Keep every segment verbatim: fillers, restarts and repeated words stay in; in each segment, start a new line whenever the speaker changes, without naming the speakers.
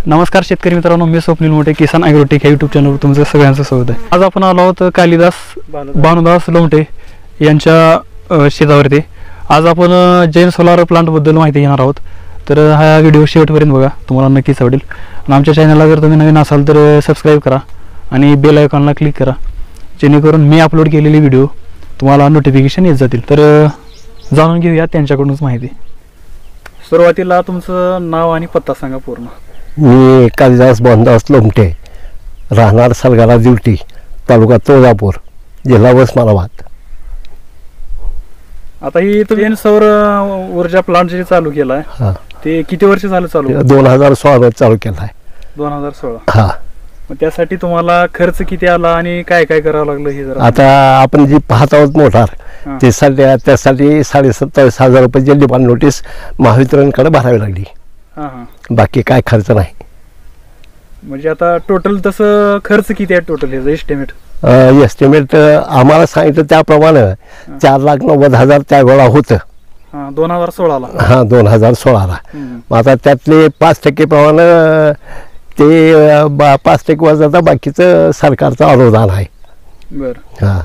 नमस्कार शेतकरी मित्रांनो, मी स्वप्नील मोठे किसान ॲग्रोटेक या यूट्यूब चॅनलवर तुमचं सगळ्यांचं स्वागत आहे। आज आपण आलो आहोत कालिदास भानुदास लोमटे यांच्या शेतावरती। आज आपण जैन सोलार प्लांट बद्दल माहिती घेणार आहोत, तर हा व्हिडिओ शेवटपर्यंत बघा, तुम्हाला नक्कीच आवडेल। आणि आमच्या चॅनलला जर तुम्ही नवीन असाल तर सबस्क्राईब करा आणि बेल आयकॉनला क्लिक करा, जेणेकरून मी अपलोड केलेले व्हिडिओ तुम्हाला नोटिफिकेशन येत जातील। तर जाणून घेऊया त्यांच्याकडूनच माहिती। सुरुवातीला तुमचं नाव आणि पत्ता सांगा पूर्ण।
मी कालिदास भानुदास लोमटे, राहणार सलगारा दिवटी, तालुका तुळजापूर, जिल्हा उस्मानाबाद।
आता ही तुम्ही सौर ऊर्जा प्लांट जे चालू केला आहे ते किती वर्ष झालं चालू?
दोन हजार सोळा मध्ये चालू केला आहे।
दोन हजार सोळा
हा।
मग त्यासाठी तुम्हाला खर्च किती आला आणि काय काय करावं लागलं हे जरा?
आता आपण जी पाहत आहोत मोटार, ते सध्या त्यासाठी साडे सत्तावीस हजार रुपये डिमांड नोटीस महावितरणकडे भरावी लागली। बाकी काय खर्च नाही।
म्हणजे आता टोटल तसं खर्च किती आहे टोटल ह्याचा एस्टिमेट?
एस्टिमेट आम्हाला सांगितलं त्याप्रमाणे चार लाख नव्वद हजार त्या वेळा होतं,
दोन हजार सोळाला।
हा, दोन हजार सोळाला। आता त्यातले पाच टक्के प्रमाणे ते पाच टक्के वजाचा बाकीचं सरकारचं अनुदान आहे।
बर।
हा,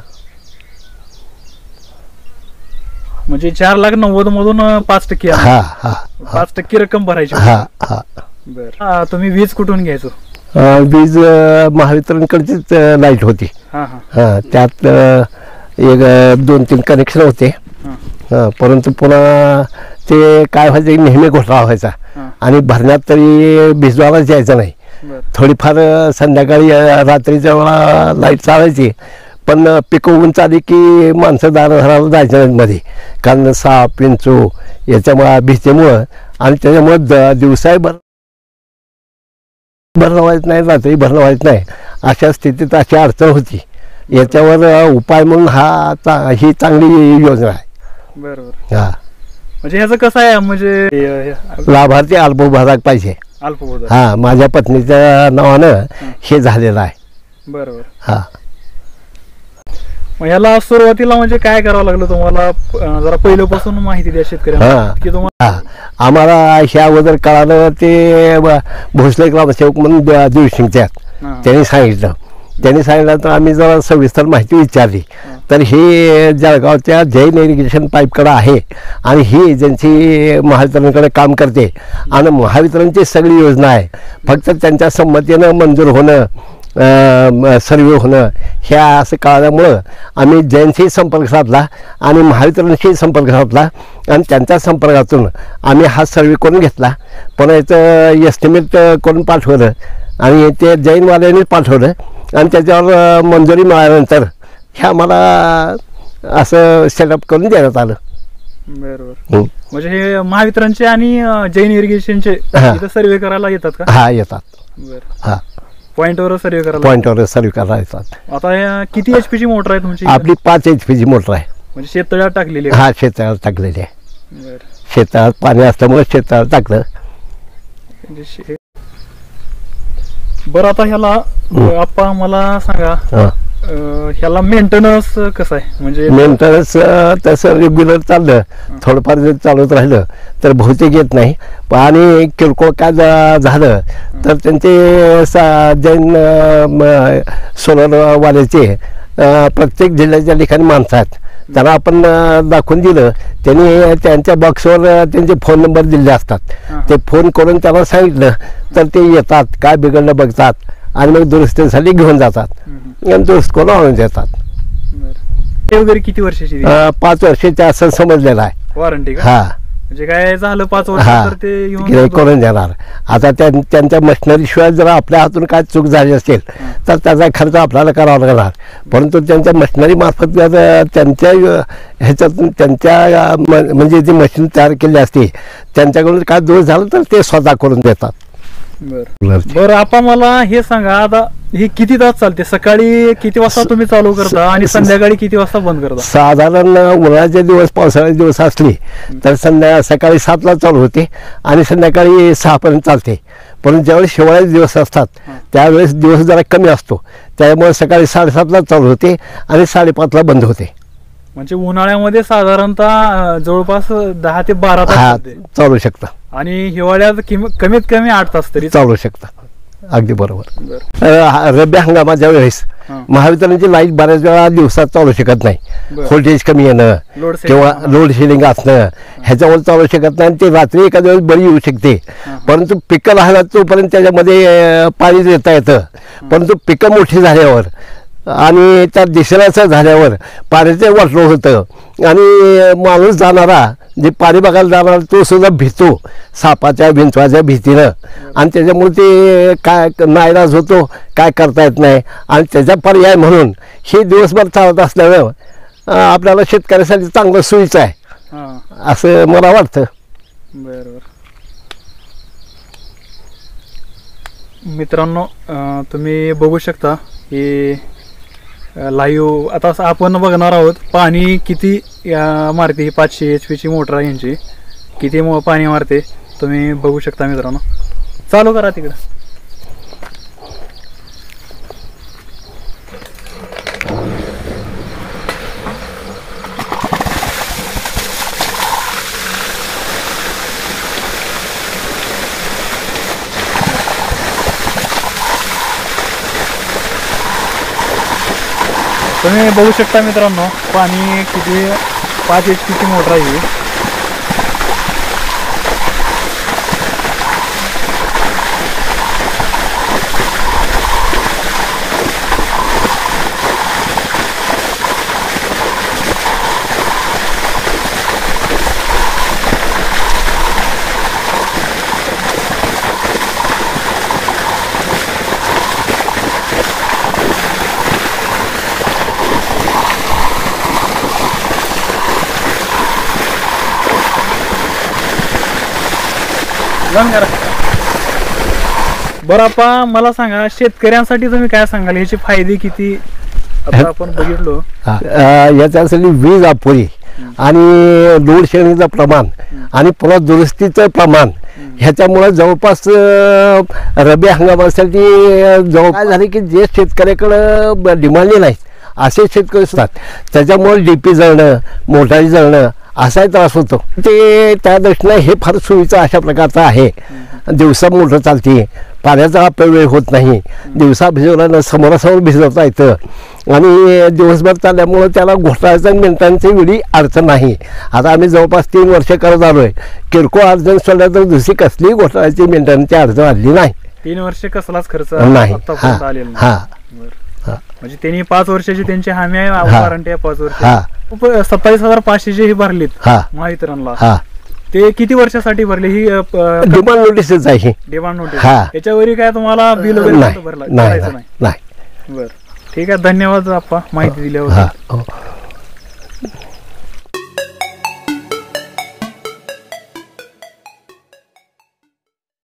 म्हणजे चार लाख नव्वद मधून पाच टक्के?
हा हा,
पाच टक्के रक्कम भरायची?
हा हा।
बर। तुम्ही वीज कुठून घ्यायचो?
वीज महावितरणकडचीच लाईट होती। हा, त्यात एक दोन तीन कनेक्शन होते, परंतु पुन्हा ते काय व्हायचं, नेहमी घोटाळा व्हायचा आणि भरण्यात तरी भिजवायलाच यायचं नाही। थोडीफार संध्याकाळी रात्रीच्या वेळा लाईट चालायची, पण पिकवून चाली की माणसं दाराघराला जायचं मध्ये, कारण साप विंचू याच्यामुळे भिजतेमुळं आणि त्याच्यामुळे दिवसाही भर भरणं व्हायचं नाही, रात्री भरणं व्हायचं नाही, अशा स्थितीत अशी अडचण होती। याच्यावर उपाय म्हणून हा ही चांगली योजना आहे।
बरोबर।
हा,
म्हणजे ह्याचं कसं आहे, म्हणजे
लाभार्थी अल्पभूधारक पाहिजे।
अल्पभूधारक?
हा, माझ्या पत्नीच्या नावानं हे झालेलं आहे।
बरोबर। हा,
हा।
याला सुरुवातीला म्हणजे काय करावं लागलं तुम्हाला, जरा पहिल्यापासून माहिती द्या शेतकऱ्यांना की तुम्हाला?
आम्हाला ह्या अगोदर कळालं, ते भोसले ग्रामसेवक म्हणून दिवशी त्यात त्यांनी सांगितलं त्यांनी सांगितलं तर आम्ही जरा सविस्तर माहिती विचारली, तर हे जळगावच्या जैन इरिगेशन पाईपकडे आहे आणि ही एजन्सी महावितरणकडे काम करते आणि महावितरणची सगळी योजना आहे, फक्त त्यांच्या संमतीनं मंजूर होणं, सर्वे होणं ह्या असं कळल्यामुळं आम्ही जैनशी संपर्क साधला आणि महावितरणशी संपर्क साधला आणि त्यांच्या संपर्कातून आम्ही हा सर्वे करून घेतला। पण याचं एस्टिमेट करून पाठवलं आणि ते जैनवाल्यांनीच पाठवलं आणि त्याच्यावर मंजुरी मिळाल्यानंतर हे आम्हाला असं सेटअप करून देण्यात आलं।
बरोबर। म्हणजे हे महावितरणचे आणि जैन इरिगेशनचे सर्वे करायला येतात का?
हा, येतात।
बरं।
हा,
पॉइंटवर सर्वे करायला?
पॉइंटवर सर्वे करायला येतात।
आता किती एच पी ची मोटर आहे तुमची?
आपली पाच एच पी ची मोटर आहे।
म्हणजे शेततळ्यात टाकलेली?
हा, शेततळ्यात टाकलेली आहे। शेतात पाणी असल्यामुळे शेततळ्यात टाकलं।
बरं, आता ह्याला आप्पा मला सांगा, ह्याला मेंटेनन्स कसं आहे? म्हणजे
मेंटेनन्स तसं रेग्युलर चाललं, थोडंफार जर चालत राहिलं तर बहुतेक येत नाही, आणि किरकोळ काय झालं तर त्यांचे जैन सोलरवाल्याचे प्रत्येक जिल्ह्याच्या ठिकाणी माणसं आहेत, त्यांना आपण दाखवून दिलं, त्यांनी त्यांच्या बॉक्सवर त्यांचे फोन नंबर दिले असतात, ते फोन करून त्यांना सांगितलं तर ते येतात, काय बिघडलं बघतात आणि मग दुरुस्तीसाठी घेऊन जातात आणि दुरुस्त करून आणून देतात।
वगैरे किती वर्षाची?
पाच वर्षाच्या असं समजलेलं आहे
वॉरंटी?
हा,
म्हणजे काय झालं पाच वर्ष तर
ते करून देणार। आता त्यांच्या मशिनरी शिवाय जर आपल्या हातून काय चूक झाली असेल तर त्याचा खर्च आपल्याला करावा लागणार, परंतु त्यांच्या मशिनरी मार्फत जर त्यांच्या ह्याच्यातून त्यांच्या म्हणजे जी मशीन तयार केली असते त्यांच्याकडून काय दोष झाला तर ते स्वतः करून देतात।
बरं बरं, आपण मला हे सांगा, आता हे किती तास चालते? सकाळी किती वाजता तुम्ही चालू करता आणि संध्याकाळी किती वाजता बंद करता?
साधारण उन्हाळ्याचे दिवस, पावसाळ्याचे दिवस असले तर संध्या सकाळी सातला चालू होते आणि संध्याकाळी सहा पर्यंत चालते, पण ज्यावेळेस हिवाळ्याचे दिवस असतात त्यावेळेस दिवस जरा कमी असतो, त्यामुळे सकाळी साडेसातला चालू होते आणि साडेपाचला बंद होते।
म्हणजे उन्हाळ्यामध्ये साधारणतः जवळपास दहा ते बारा तास
चालू शकतं।
आणि हिवाळ्यात किम- कमीत कमी आठ तास तरी
चालू शकतात. अगदी बरोबर.
बरं.
अ, हा- रब्बी हंगामाच्या वेळेस
हां.
महावितरणची लाईट बऱ्याच वेळा दिवसात चालू शकत नाही.
बरं.
व्होल्टेज कमी येणं
लोड
किंवा
शेडिंग.
लोड शेडिंग असणं ह्याच्यावर चालू शकत नाही आणि ते रात्री एखाद्या वेळेस बरी येऊ शकते.
हां.
परंतु पिकं लहान तोपर्यंत त्याच्यामध्ये अ, पाणी देता येतं. परंतु पिकं मोठी झाल्यावर आणि त्या दिसण्याचं झाल्यावर पाण्याचं वाटलं होतं आणि माणूस जाणारा जे पाणी बघायला जाणारा तो सुद्धा भीतो सापाच्या विंचवाच्या भीतीनं आणि त्याच्यामुळे ते काय नाईलाज होतो, काय करता येत नाही आणि त्याचा पर्याय म्हणून हे दिवसभर चालत असल्यानं अ, आपल्याला शेतकऱ्यासाठी चांगलं सोयीचं आहे
हां.
असं मला वाटतं.
बरं बरं. मित्रांनो अं, तुम्ही बघू शकता की लाईव्ह आता असं आपण बघणार आहोत पाणी किती अं, मारते ही पाचशे एच पीची मोटर आहे यांची, किती मो पाणी मारते तुम्ही बघू शकता मित्रांनो. चालू करा तिकडं. तुम्ही बघू शकता मित्रांनो पाणी किती पाच एच पीची मोटर आहे ही. बंद करा. बरं आपा मला सांगा शेतकऱ्यांसाठी तुम्ही काय सांगाल, याचे फायदे किती आता आपण बघितलो.
हा. अ, याच्यासाठी वीज अपुरी आणि लोड शेडिंगचं प्रमाण आणि पुन्हा दुरुस्तीचं प्रमाण ह्याच्यामुळे जवळपास अ, रब्बी हंगामासाठी अ, जवळ काय झाले की जे शेतकऱ्याकडं डिमांडे नाहीत असे शेतकरी असतात त्याच्यामुळे डी पी जळणं, मोटारी जळणं असाही त्रास होतो. ते त्या दृष्टीने हे फार सोयीचं अशा प्रकारचं आहे. दिवसा मोटर चालते, पाण्याचा अपव्यय होत नाही, दिवसा भिजवल्यानं समोरासमोर भिजवता येतं आणि दिवसभर चालल्यामुळं त्याला घोटाळ्याच्या मिनिटांची वेळी अडचण नाही. आता आम्ही जवळपास तीन वर्ष करत आलो आहे. किरकोळ अडचण सोडल्या तर दुसरी कसलीही घोटाळ्याची मिनिटांची अडचण आली नाही.
तीन वर्ष कसलाच खर्च
नाही.
आतापर्यंत आलेला नाही.
हा
बरं.
हा.
म्हणजे त्यांनी पाच वर्षाची त्यांची हमी आहे,
हा.
वॉरंटी आहे पाच वर्ष.
हा.
सत्तावीस हजार पाचशेचे ही भरलीत
हा.
महावितरणला.
हा.
ते किती वर्षासाठी भरले ही
डिमांड नोटीसच आहे ही.
Demand notice?
हा.
याच्यावरही काय तुम्हाला बिल वगैरे
नाही
भरला
नाही
भरायचं
नाही नाही.
बरं ठीक आहे. धन्यवाद आप्पा माहिती दिल्यावर.
हा. हो.